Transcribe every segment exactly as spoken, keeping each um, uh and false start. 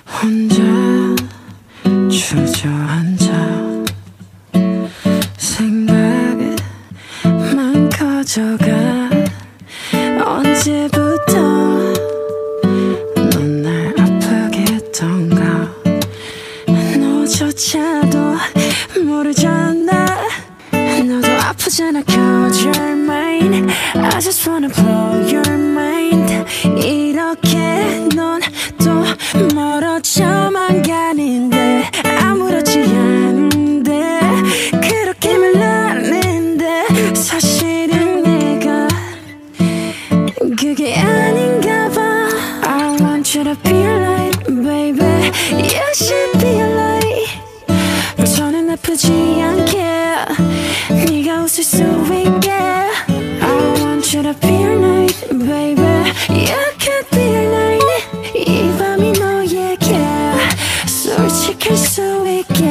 혼자 주저앉아 생각만 커져가. 언제부터 넌 날 아프게 했던가. 너조차도 모르잖아. 너도 아프잖아. Cause you're mine. I just wanna blow your mind. 이렇게 넌 또 멀어져만 가는데 아무렇지 않은데 그렇게 말하는데 사실은 내가 그게 아닌가 봐. I want you to be like baby. You should be like. 더는 아프지 않게 네가 웃을 수 있게. I want you to be like baby. You could be like. 이 밤이 너에게 솔직할 수 있게.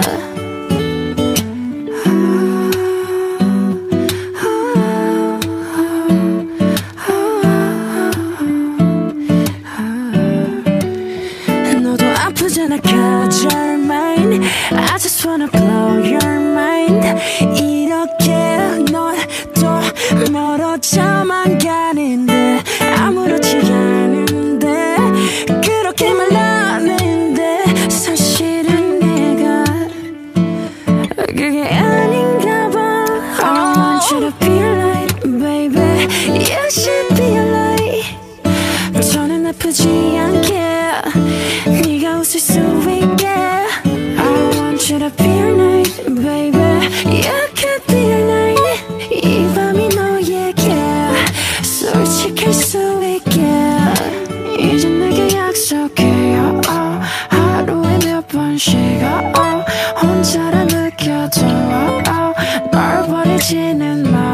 너도 아프잖아. Cause you're mine. I just wanna blow your mind. 이렇게 넌 또 멀어져만 가는데 아무렇지 않은데 그렇게 말하는데 사실은 내가 그게 아닌가 봐. I want you to be like baby. You should be like. 더는 아프지 않게 네가 웃을 수 있게. I want you to be like baby. You could be like. 이 밤이 너에게 솔직할 수 있게. 이제 내게 약속해요. oh. 하루에 몇 번씩어 oh. 혼자라 느껴도 oh. 널 버리지는 마.